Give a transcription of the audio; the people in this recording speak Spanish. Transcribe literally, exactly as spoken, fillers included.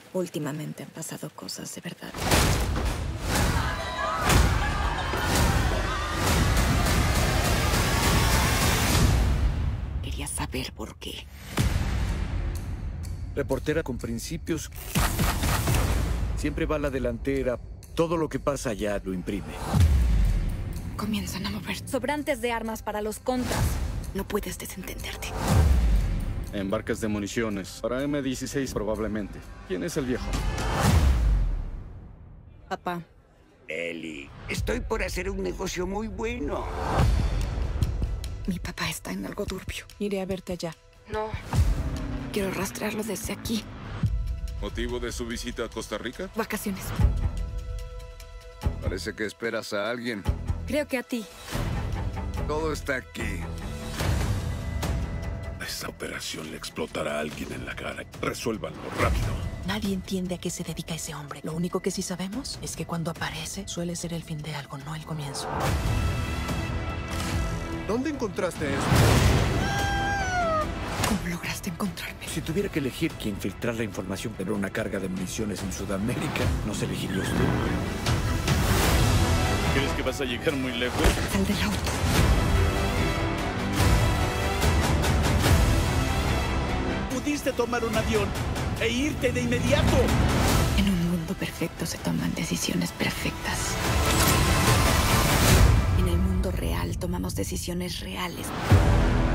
Últimamente han pasado cosas de verdad. Quería saber por qué. Reportera con principios. Siempre va a la delantera. Todo lo que pasa allá lo imprime. Comienzan a mover. Sobrantes de armas para los contras. No puedes desentenderte. Embarques de municiones. Para eme dieciséis probablemente. ¿Quién es el viejo? Papá. Ellie, estoy por hacer un negocio muy bueno. Mi papá está en algo turbio. Iré a verte allá. No. Quiero rastrearlo desde aquí. ¿Motivo de su visita a Costa Rica? Vacaciones. Parece que esperas a alguien. Creo que a ti. Todo está aquí. Esa operación le explotará a alguien en la cara. Resuélvanlo rápido. Nadie entiende a qué se dedica ese hombre. Lo único que sí sabemos es que cuando aparece suele ser el fin de algo, no el comienzo. ¿Dónde encontraste eso? ¿Cómo lograste encontrarme? Si tuviera que elegir quién filtrar la información para una carga de municiones en Sudamérica, no se elegiría usted. ¿Crees que vas a llegar muy lejos? Sal del auto. Pudiste tomar un avión e irte de inmediato. En un mundo perfecto se toman decisiones perfectas. En el mundo real tomamos decisiones reales.